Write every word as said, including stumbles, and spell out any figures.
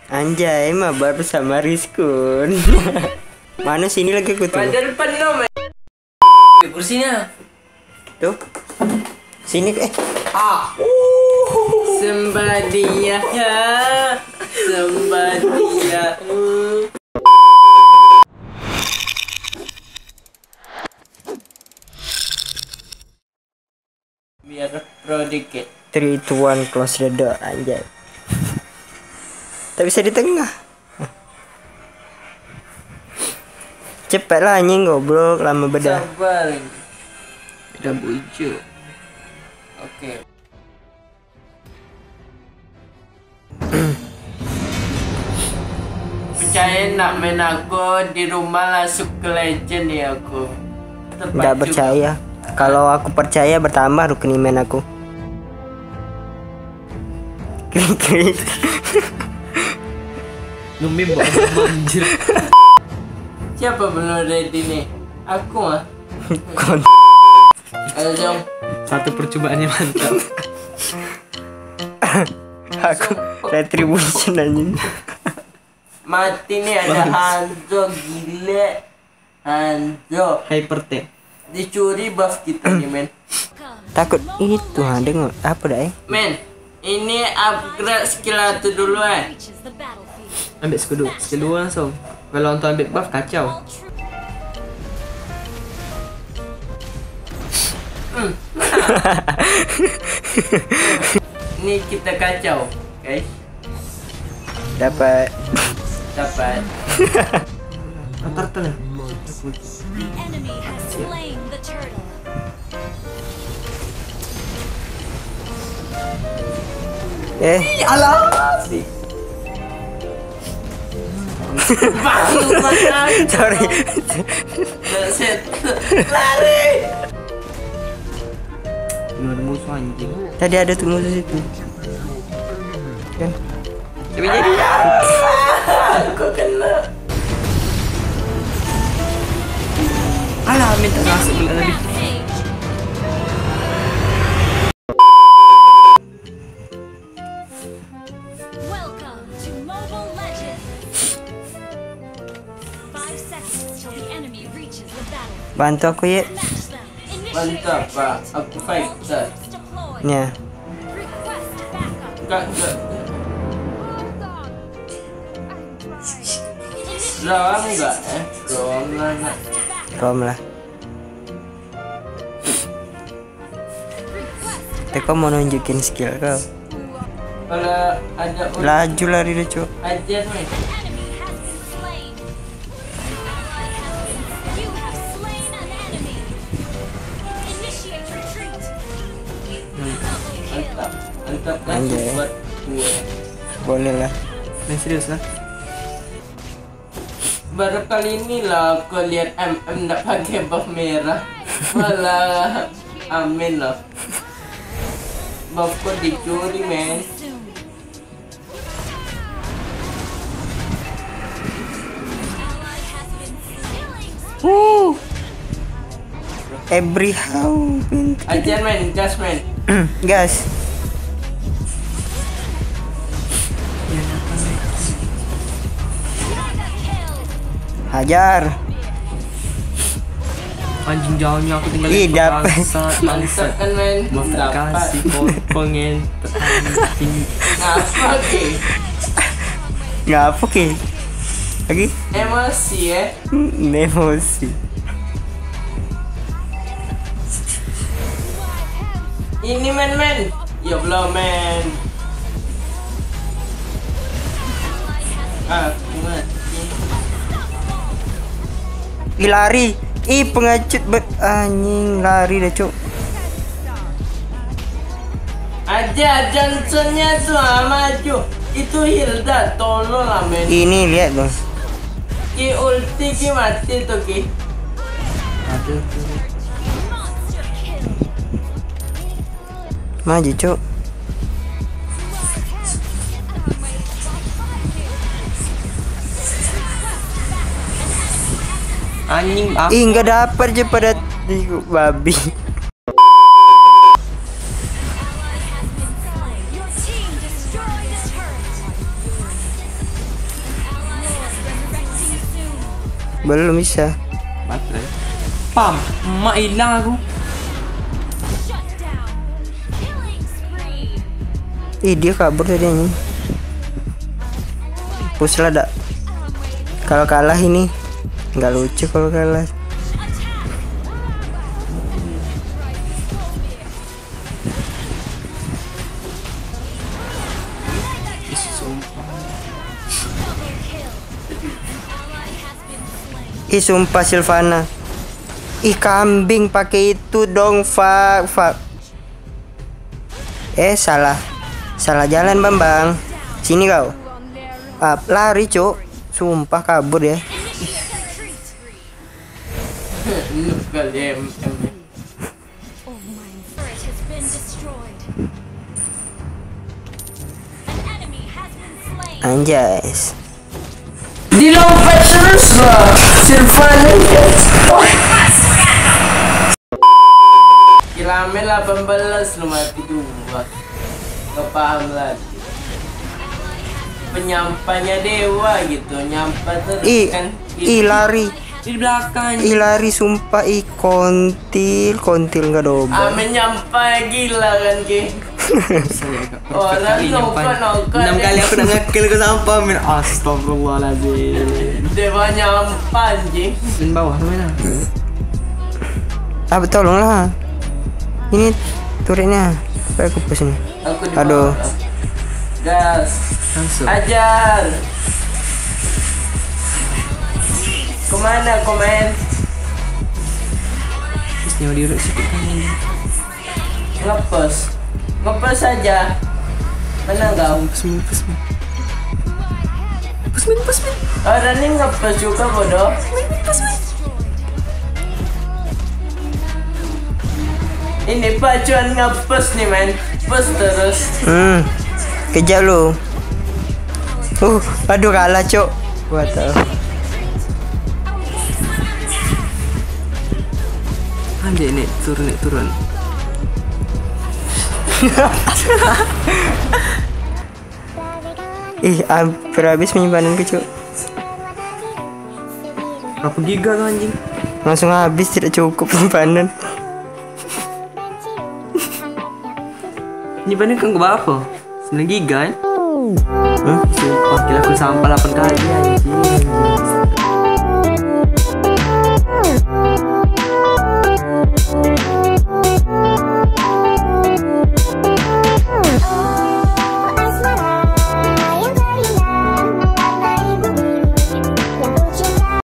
Anjay, mabar bersama Rizkun. Mana sini lagi aku tuh? Padahal penuh, men. Kursinya. Tuh. Sini eh. Ah. Sembadiya ya. Sembadiya. Biar pro dikit. three, two, one, close the door. Anjay. Tak bisa di tengah. Cepatlah anjing, goblok, lama bedah. Sabar. Udah bujuk. Oke. Percaya nak main aku di rumah langsung ke legend ya aku. Tepat Nggak juga. percaya. Kalau aku percaya bertambah rukun iman aku. Klik klik. Ngemi buat manjir. Siapa belum ready nih? Aku mah. Kon. Ayo dong. Satu percobaannya mantap. Aku retribution anjing. Mati nih ada Hanzo gile. Hanzo Hyper T. dicuri buff kita nih men. Takut itu ha dengar apa dah eh? Men, ini upgrade skill satu dulu eh. Ambil skill dua, skill dua langsung. Kalau untuk ambil buff kacau. Hmm. Ini kita kacau, guys. Dapat. Dapat. Antar tengah. Eh, Alah. Bang, sorry. set. Lari. Ini ada musuh anjing. Tadi ada tuh musuh situ. Kan? Tapi jadi Aku kena. alah minta masuk pula tadi. Welcome to Mobile Legends. Five seconds till the enemy reaches the battle. Bantu aku ya. Match them. Mantap pak, aku fighter. Deploy. Ya. Request backup. Enggak, enggak. Rawang enggak eh? Rawang lah. Rom lah. Teko mau nunjukin skill kau. Kalau ada Laju lari deh cok. ajar nih. Enemy has been slain. Ally has been. You have slain an enemy. Initiate retreat. Mantap, mantap kan Anjay. buat gue. Boleh lah. Main serius lah. Baru kali ini lah aku lihat M M nggak pakai buff merah. Malah amin lah. Buffku dicuri men. Woo. Every how pin. Ajar men, gas men. Gas. Hajar. Anjing jauhnya aku tinggal. Ih, dapet. Bangsat, Mantap bangsat. kan men. Dapat Dapat. kasih potongin. Anjing. Apa ke? Nggak apa ke? Lagi? Emosi ya. Hmm, emosi. Ini men men. Ya belum men. Aku mati. Ih lari. Ih pengecut bet anjing lari dah cok. Aja Johnsonnya tuh ah, maju. Itu Hilda tolol lah men. Ini lihat dong. Ki ulti ki mati tuh ki. Aduh. Monster kill. Maju cok. Anjing ah. Ih nggak dapat je pada di babi. Your team destroyed a turret. Belum bisa. Baterai. Pam, emak hilang aku. Shut down. Killing spree. Ih, dia kabur tadi ini. Push lah dak. Kalau kalah ini nggak lucu kalau kalah. Ih, sumpah Sylvana. Ih, kambing pakai itu dong, fuck, fuck. Eh, salah. Salah jalan, Bambang. Sini kau. Ah, lari, Cuk. Sumpah kabur ya. Noob kali M M. Oh my turret has been destroyed. An enemy has been slain. Anjas. Dilompat terus lah Sylvana. Kilame delapan belas lu mati dua. Gak paham lagi. Penyampainya dewa gitu, nyampa terus Ih, kan. ih lari. Di belakang. Ih lari sumpah. Ih kontil, kontil nggak double. Ah menyampai gila kan ki. Orang nokan nokan. Enam kali aku nak ngakil ke sampah min. Astagfirullahaladzim. Dewa nyampan ji. Di bawah mana? Ah, tolonglah. Ini turretnya. Supaya aku push ini. Aku di Aduh. bawah. Gas. Langsung. Ajar. Kemana komen? Terus nyawa diurut sikit kan ini. Ngepos. Ngepos saja. Mana kau? Pusmin, pusmin. Pusmin, pusmin. Orang ini ngepos juga bodoh. Ini pacuan ngepos nih men. Pos terus. Hmm. Kejar lu. Uh, aduh kalah, Cuk. Gua tahu. Anjay nih, turun nih, turun. Ih, hampir habis penyimpanan Cuk. Berapa giga tuh anjing? Langsung habis, tidak cukup penyimpanan. Nyimpannya kan ke berapa? sembilan giga kan? Hmm? Sumpah, kira aku sampah delapan kali anjing.